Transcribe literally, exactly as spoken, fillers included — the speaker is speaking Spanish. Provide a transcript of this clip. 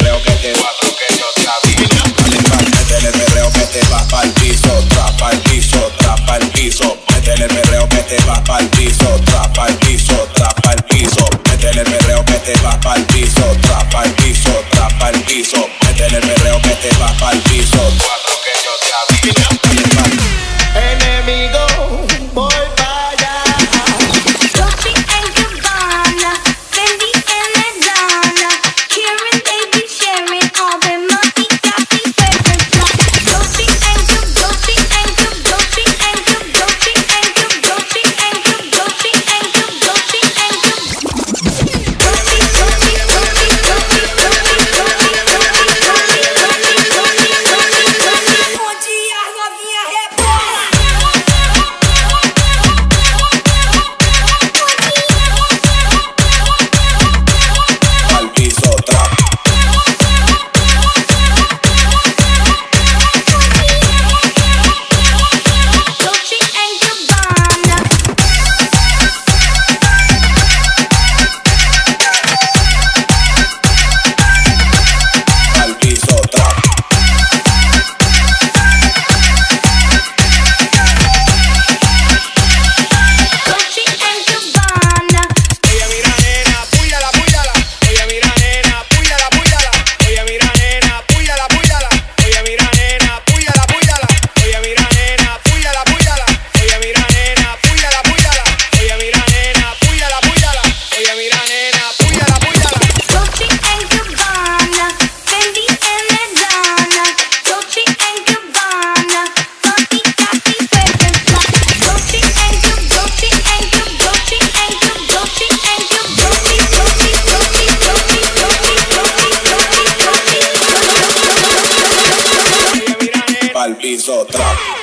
perreo que te va, que yo te aviso. Métele perreo que te va pa'l piso, trapa el piso, trapa el piso. Métele perreo que te va pa'l piso, trapa el piso, trapa el piso. Métele perreo que te va pa'l piso, trapa el piso, trapa el piso. Métele perreo que te va pa'l piso, cuatro que yo te aviso. Enemigo, voy para allá. Dolce and Gabbana, Fendi and Madonna, Karen, baby, sharing all their money, got me favorite fly. Dolce and Gabbana, Dolce and Gabbana, Dolce and Gabbana, Dolce and Gabbana, Dolce and Gabbana, Dolce and Gabbana, Dolce and Gabbana. Dolce, Dolce, Dolce, Dolce, Dolce, Dolce, Dolce. Bom dia, novinha rebola. Al piso, trap. Dolce and Gabbana. Al piso, trap. Dolce and Gabbana. Oye, mira, nena, púyala, púyala. Oye, mira, nena, púyala, púyala. Oye, mira, nena, púyala, púyala. Oye, mira, nena, púyala, púyala. Oye, mira, nena, púyala, púyala. Oye, mira, nena, púyala, púyala. Oye, mira, nena, púyala, púyala. Oye, mira, nena, púyala, púyala. Dolce and Gabbana, Fendi and Madonna, Dolce and Gabbana, money got me favorite fly. Dolce and Gabbana, Dolce and Gabbana, Dolce and Gabbana, Dolce and Gabbana, Dolce, Dolce, Dolce, Dolce, Dolce, Dolce, Dolce, Dolce. Oye, mira, nena. Al piso, trap.